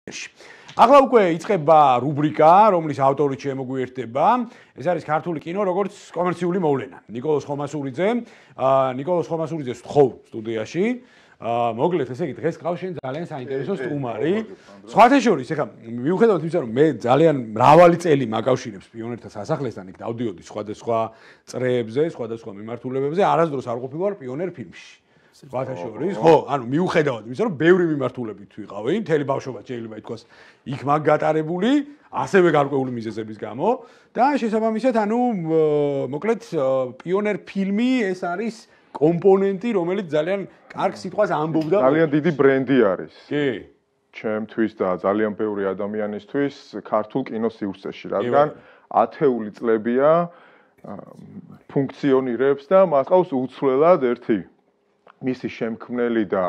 ახლა უკვე იწყება რუბრიკა, რომლის ავტორი შემოგვიერთდება. ეს არის ქართული კინო, როგორც კომერციული მოვლენა. ნიკოლოზ ხომასურიძეს ვთხოვ სტუდიაში. მოკლედ, ესე იგი, დღეს ყავს შენ ძალიან საინტერესო სტუმარი. სხვათა შორის, ეხლა მიუხედავად იმისა, რომ მე ძალიან მრავალი წელი მაკავშირებს პიონერთა სასახლესთან, იქ დავდიოდი სხვადასხვა წრეებზე, სხვადასხვა მიმართულებებზე, არასდროს არ ყოფილვარ პიონერფილმში. სხვათა შორის, ხო, ანუ მიუხედავად იმისა, რომ ბევრი მიმართულებით ვიყავი, მთელი ბავშვობა შეიძლება ითქვას, იქ მაგ გატარებული, ასევე გარკვეული მიზეზების გამო და შესაბამისად, ანუ მოკლედ პიონერფილმი ეს არის კომპონენტი, რომელიც ძალიან კარგ სიტყვას ამბობდა. ძალიან დიდი ბრენდი არის. კი. ჩემთვის და ძალიან ბევრი ადამიანისთვის ქართულ კინოს სივრცეში, რადგან ათეული წლებია ფუნქციონირებს და მას ყავს უცვლელად ერთი მისი შემქმნელი და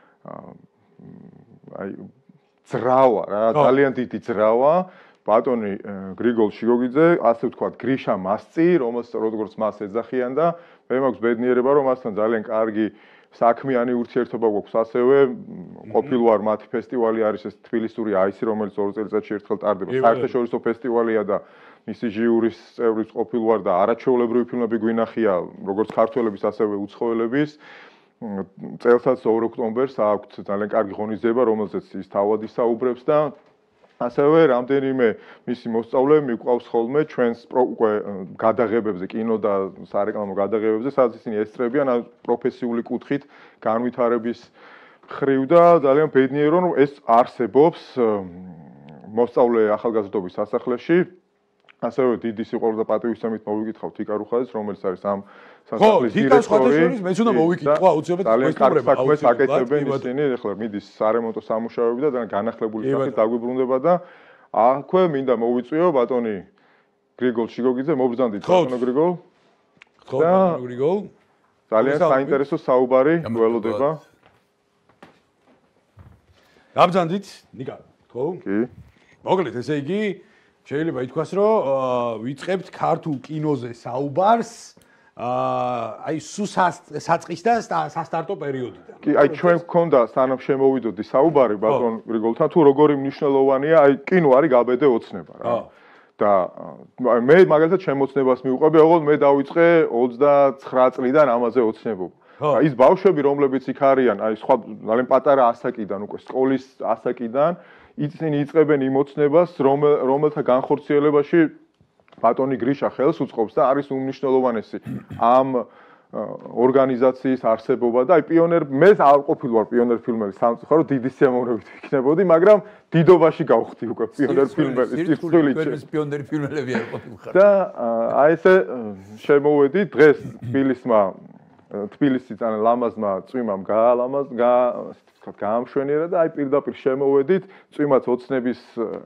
აი ძრავა რა, ძალიან დიდი ძრავა, ბატონი გრიგოლ ჩიგოგიძე, ასე ვთქვათ, გრიშა მასწ, როგორც მას ეძახიან და მე მაქვს ბედნიერება, რომ მასთან ძალიან კარგი საქმიანი ურთიერთობა გვაქვს, ასევე ყოფილვარ მათი ფესტივალი არის ეს თბილისური აისი, რომელიც 2 წელიწადში ერთხელ ტარდება. საერთაშორისო ფესტივალია და მისი ჟიურის წევრის ყოფილვარ და არაჩვეულებრივი ფილმები გვინახია, როგორც ქართველების, ასევე უცხოელების. წელსაც 2 ოქტომბერს აქვთ ძალიან კარგი ღონისძიება, რომელზეც ის თავად ისაუბრებს და ასევე რამდენიმე მისი მოსწავლე მიყვავს ხოლმე ჩვენს უკვე გადაღებებზე, კინო და სარეკლამო გადაღებებზე, სადაც ისინი ესწრებიან პროფესიული კუთხით განვითარების ხრივ და ძალიან ბედნიერი რომ ეს არსებობს მოსწავლე ახალგაზრდობის სასახლეში. ასევე დიდი სიყვარული და პატივისცემით მოვიკითხავთ იკარუხაძეს, რომელიც არის ამ სასახლის დირექტორი. მეც უნდა მოვიკითხვა, უცებად გვესტუმრება, საქმეს აკეთებენ ისინი, ეხლა მიდის სარემონტო სამუშაოები და ძალიან განახლებული სახით დაგვიბრუნდება და აქვე მინდა მოვიწვიო ბატონი გრიგოლ ჩიგოგიძე, მობრძანდით ბატონო გრიგოლ. ხო, ბატონო გრიგოლ. ძალიან საინტერესო საუბარი გველოდება. გაბრძანდით, ნიკა, ხო? კი. მოკლედ, ესე იგი შეიძლება ითქვას, რომ ვიწყებთ ქართულ კინოზე საუბარს აი საწყის და სასტარტო პერიოდიდან. კი, აი ჩვენ გქონდა სანამ შემოვიდოდი საუბარი ბატონ გრიგოლთან, თუ როგორი მნიშვნელოვანია, აი კინო არის გაბედე ოცნება რა. და მე მაგალითად შემოცნებას მივყვები, ოღონდ მე დავიწყე 29 წლიდან ამაზე ოცნებობა. ის ბავშვები, რომლებიც იქ არიან, აი სხვა ძალიან პატარა ასაკიდან, უკვე სკოლის ასაკიდან ისინი იწყებენ იმოცნებას, რომელთა განხორციელებაში ბატონი გრიშა ხელს უწყობს და არის უმნიშვნელოვანესი ამ ორგანიზაციის არსებობა და აი მე არ ყოფილვარ პიონერფილმელის სამწუხაროდ დიდი სიამოვნებით ვიქნებოდი, მაგრამ დიდობაში გავხდი უკვე პიონერფილმელის სირცხვილი პიონერფილმელები არ ყოფილხარ. და აი ესე შემოვედი დღეს თბილისის ან ლამაზმა წვიმამ გაამშვენიერა და აი პირდაპირ შემოვედით, წვიმაც ოცნების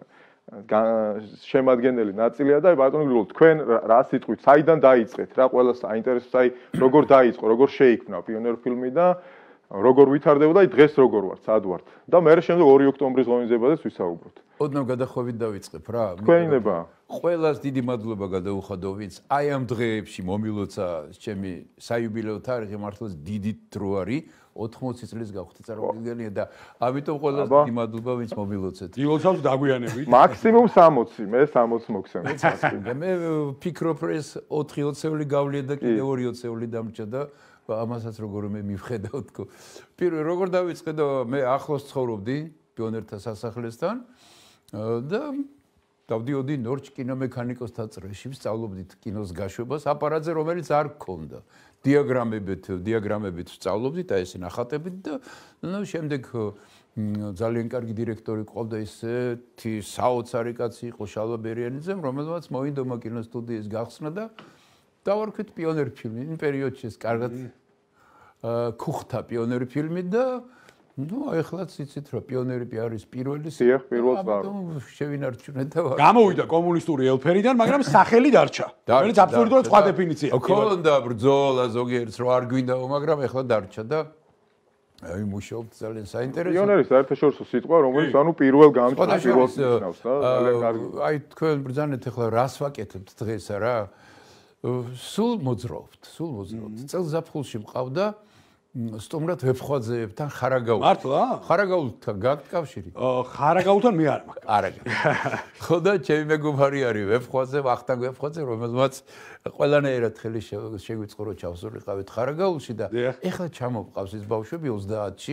შემადგენელი ნაწილია და აი ბატონო გრიგოლ, თქვენ რა სიტყვით, საიდან დაიწყეთ რა ყველას საინტერესოს, აი როგორ დაიწყო, როგორ შეიქმნა პიონერფილმი და როგორ ვითარდება და აი დღეს როგორ ვართ, სად ვართ და მე შემდეგ 2 ოქტომბრის ღონისძიებაზეც ვისაუბროთ. ოდნავ გადახვევით დავიწყებ რა. თქვენი ნება. ყველას დიდი მადლობა გადაუხადო, ვინც აი ამ დღეებში მომილოცა ჩემი საიუბილეო თარიღი მართლაც დიდი დრო არის. 80 წლის გავხდი წარმოგიდგენია და ამიტომ ყველას დიდი მადლობა ვინც მომილოცეთ. დილოცავს დაგვიანებით. მაქსიმუმ 60, მე 60 მოგცემთ. მე ვფიქრობ რომ ეს 4 20 გავლია და კიდე 2 20 დამრჩა და ამასაც როგორმე მივხედავ თქო. პირველ როგორ დავიწყე და მე ახლოს ცხოვრობდი პიონერთა სასახლესთან და დავდიოდი ნორჩ კინომექანიკოსთა წრეში, ვსწავლობდით კინოს გაშვებას, აპარატზე რომელიც არ გქონდა. დიაგრამებით ვსწავლობდით, აი ესე ნახატებით და შემდეგ ძალიან კარგი დირექტორი ყავდა ისეთი საოცარი კაცი იყო შალვა ბერიანიძე, რომელმაც მოინდომა კინოსტუდიის გახსნა და დავარქვით პიონერფილმი. იმ პერიოდში ეს კარგად ქუხთა პიონერფილმი და აი ახლაც იცით რომ პიონერები არის პირველი შევინარჩუნეთ და გამოვიდა კომუნისტური ელფერიდან, მაგრამ სახელი დარჩა. რომელიც აბსოლუტურად სხვა დეფინიციაა. ქონდა ბრძოლა ზოგიერთს რომ არ გვინდაო, მაგრამ ეხლა დარჩა და აი მუშაობთ ძალიან საინტერესო. პიონერი საერთაშორისო სიტყვა, რომელიც ანუ პირველ გამჭირვალს ნიშნავს და ძალიან კარგი. აი თქვენ ბრძანეთ ეხლა რას ვაკეთებთ დღეს არა? სულ მოძრაობთ. წელს ზაფხულში მყავდა სტუმრად ვეფხვაძეებთან ხარაგაულ. მართლა? ხარაგაულთან გაქვთ კავშირი? ხარაგაულთან მე არ მაქვს. არა. ხო და ჩემი მეგობარი არის ვეფხვაძე, ვახტანგ ვეფხვაძე, რომელმაც ყველანაირად ხელი შეგვიწყო რომ ჩავსულიყავით ხარაგაულში და ეხლა ჩამოვყავს ის ბავშვები 30-ში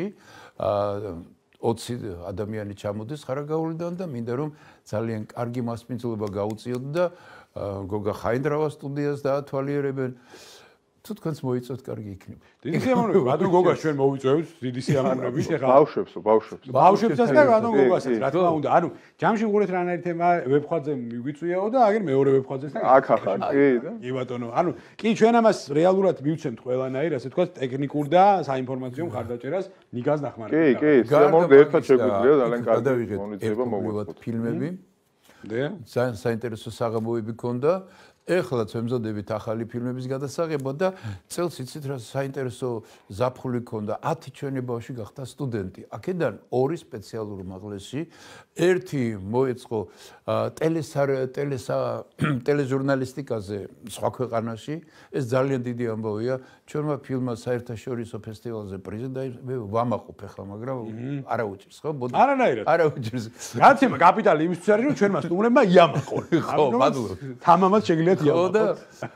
20 ადამიანი ჩამოდის ხარაგაულიდან და მინდა რომ ძალიან კარგი მასპინძლობა გაუწიოთ და გოგა ხაინდრავა სტუდიას დაათვალიერებენ. თუ თქვენს მოიწევთ, კარგი იქნება. დიდი სიამოვნებით, ბატონ გოგას ჩვენ მოვიწევთ, დიდი სიამოვნებით. ეხლა ბავშვებსაც და ბატონ გოგასაც, რა თქმა უნდა. ანუ ჯამში ვუყურეთ რანაირი თემა ვეფხვაძე მიგვიწვიაო და აგერ მეორე ვეფხვაძესთან. აქ ახარ, კი ბატონო. ანუ კი ჩვენ ამას რეალურად მივცემთ ყველანაირ, ასე თქვა, ტექნიკურ და საინფორმაციო მხარდაჭერას ნიგას დახმარებით. კი, სიამოვნებით ერთად შეგვიძლია ძალიან კარგი მონიტორება მოგვიყვეთ ფილმები. ძალიან საინტერესო საღამოები ქონდა. ეხლა ვემზადებით ახალი ფილმების გადასაღებად და წელს იცით რა საინტერესო ზაფხული ქონდა 10 ჩვენი ბავშვი გახდა სტუდენტი. აქედან 2 სპეციალურ მაღლებში, ერთი მოეწყო ტელეჟურნალისტიკაზე სხვა ქვეყანაში. ეს ძალიან დიდი ამბავია. ჩვენმა ფილმმა საერთაშორისო ფესტივალზე პრიზი ვამაყობ ახლა, მაგრამ არა უჭირს, ხო? არანაირად. არა უჭირს. გადაცემა კაპიტალი იმისთვის არის, რომ ჩვენმა სტუმრებმა იამაყონ. ხო, მადლობა. თამამად შეგიძლიათ ხო და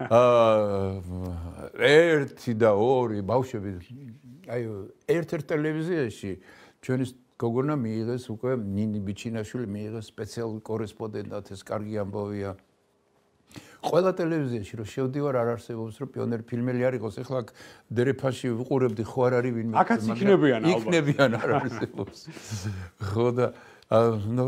ერთი და ორი ბავშვები აი ერთ-ერთ ტელევიზიაში ჩვენი გოგონა მიიღეს უკვე ნინი ბიჩინაშვილი მიიღეს სპეციალური კორესპონდენტად ეს კარგი ამბავია ყველა ტელევიზიაში რომ შევდივარ არ არსებობს რომ პიონერფილმელი არ იყოს ეხლა დერეფანში ვიყურებდი ხო არ არის ვინმე აქაც იქნებიან ალბათ იქნებიან არ არსებობს ხო და ნუ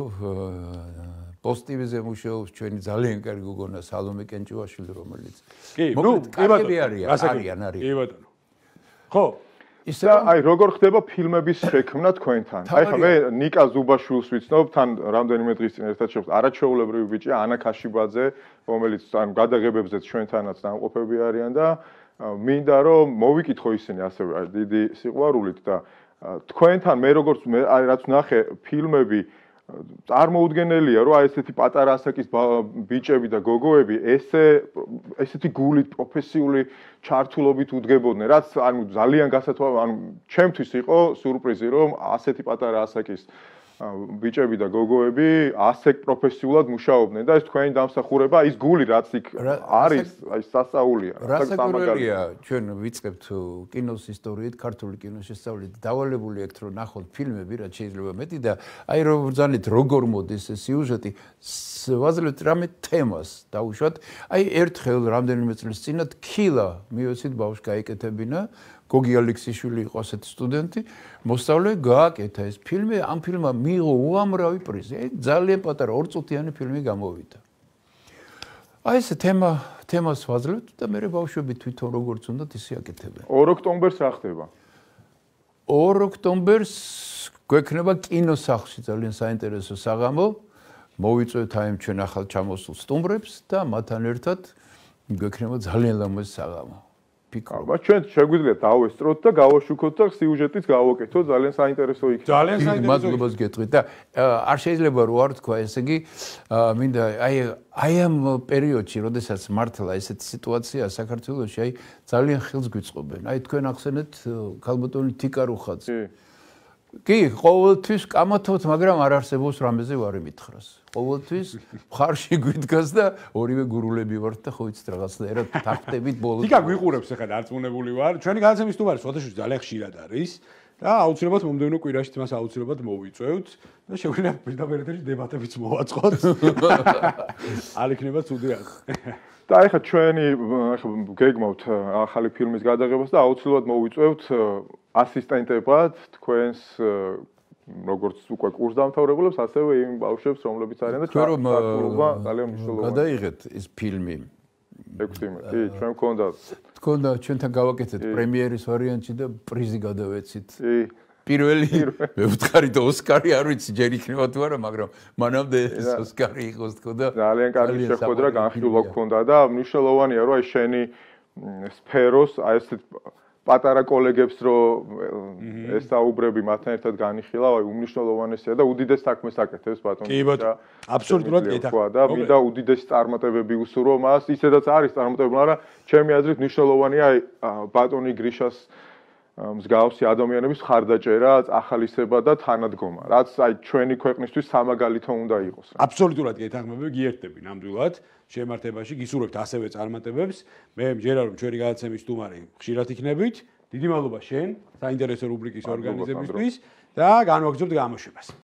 პოსტივზე მუშაობს ჩვენი ძალიან კარგი გოგონა სალომე კენჭუაშვილი რომელიც კი ნუ კი ბატონო არიან კი ბატონო ხო ისე აი როგორ ხდება ფილმების შექმნა თქვენთან აი ხა მე ნიკა ზუბაშვილს ვიცნობ თან რამდენიმე დღის წინ ერთად შევხვდით არაჩვეულებრივი ბიჭია ანა ქაშიბაძე რომელიც ან გადაღებებზეც ჩვენთანაც დამყოფები არიან და მინდა რომ მოვიკითხო ისინი ასევე დიდი სიყვარულით და თქვენთან მე როგორც აი რაც ნახე ფილმები წარმოუდგენელია რომ აი ესეთი პატარა ასაკის ბიჭები და გოგოები ესეთი გულით პროფესიული ჩართულობით უდგებოდნენ რაც ანუ ძალიან ანუ ჩემთვის იყო სიურპრიზი რომ ასეთი პატარა ასაკის ბიჭები და გოგოები ასე პროფესიულად მუშაობდნენ და ეს თქვენი დამსახურება ის გული რაც იქ არის აი სასწაულია რასაკურველია ჩვენ ვიწყებთ კინოს ისტორიით ქართული კინოს შესწავლით დავალებული ექთ რომ ნახოთ ფილმები რაც შეიძლება მეტი და აი რომ ბრძანეთ როგორ მოდის ეს სიუჟეტი ვაძლევთ რამე თემას დაუშვათ აი ერთხელ რამდენიმე წლის წინათ ქილა მივეცით ბავშვი გაიკეთებინა გოგი ალექსიშვილი იყო ასეთი სტუდენტი, მოსწავლე გააკეთა ეს ფილმი, ამ ფილმმა მიიღო უამრავი პრიზი. ძალიან პატარა 2 წუთიანი ფილმი გამოვიდა. აი ეს თემას ვაძლევთ და მე ბავშვები თვითონ როგორც უნდათ ისე აკეთებენ. 2 ოქტომბერს რა ხდება? 2 ოქტომბერს გვექნება კინოს სახლში ძალიან საინტერესო საღამო. მოვიწვევთ აი ჩვენ ახალ ჩამოსულ სტუმრებს და მათთან ერთად გვექნება ძალიან ლამაზი საღამო. აბა ჩვენ შეგვიძლია დავესწროთ და გავაშუქოთ და სიუჟეტიც გავაკეთოთ ძალიან საინტერესო იქნება. ძალიან საინტერესო. მადლობას გეტყვით და არ შეიძლება რო არ თქვა, ესე იგი მინდა აი ამ პერიოდში, როდესაც მართლა ესეთი სიტუაცია საქართველოში, აი ძალიან ხელს გვიწყობენ. აი თქვენ ახსენეთ ქალბატონი თიკარუხაძე. კი, ყოველთვის კამათობთ, მაგრამ არ არსებობს რამეზე ვარ მითხრას. ყოველთვის მხარში გვიდგას და ორივე გურულები ვართ და ხო იცით რაღაცნაირად თახტებით ბოლოს. თიკა გვიყურებს ახლა დარწმუნებული ვარ. ჩვენი გადაცემის სტუმარი სვათაშვილი ძალიან ხშირად არის და აუცილებლად მომდევნო კვირაში მას აუცილებლად მოვიწევთ და შეგვიძლია პირდაპირ ეთერში დებატებიც მოვაწყოთ. არ იქნება ცუდი რა. და ეხლა ჩვენი გეგმავთ ახალი ფილმის გადაღებას და აუცილებლად მოვიწევთ ასისტენტებად თქვენს როგორც უკვე კურსდამთავრებულებს, ასევე იმ ბავშვებს, რომლებიც არიან და ჩართულობა ძალიან მნიშვნელოვანია. გადაიღეთ ეს ფილმი 16-ი, ჩვენ გქონდა ჩვენთან გავაკეთეთ პრემიერის ვარიანტში და პრიზი გადავეცით. პირველი მე ვთხარით ოსკარი არ ვიცი ჯერ იქნება თუ არა, მაგრამ მანამდე ეს ოსკარი იყოს თქო და ძალიან კარგი შეხვედრა განხილვა გქონდა და მნიშვნელოვანია რომ აი შენი სფეროს აი ესეთ პატარა კოლეგებს რო ესაუბრები მათთან ერთად განიხილა, აი უმნიშვნელოვანესია და უდიდეს საქმეს აკეთებს ბატონო. კი ბატონო, აბსოლუტურად გითხრა და მინდა უდიდესი წარმატებები უსურვო მას, ისედაც არის წარმატებული, მაგრამ ჩემი აზრით მნიშვნელოვანია აი ბატონი გრიშას მსგავსი ადამიანების მხარდაჭერა, ახალისება და თანადგომა, რაც აი ჩვენი ქვეყნისთვის სამაგალითო უნდა იყოს. აბსოლუტურად გეთანხმები, გიერთები ნამდვილად შემართებაში, გისურვებთ ასევე წარმატებებს. მე მჯერა რომ ჩვენი გადაცემის სტუმარი ხშირად იქნებით. დიდი მადლობა შენ საინტერესო რუბრიკის ორგანიზებისთვის და განვაგრძობთ გამოშვებას.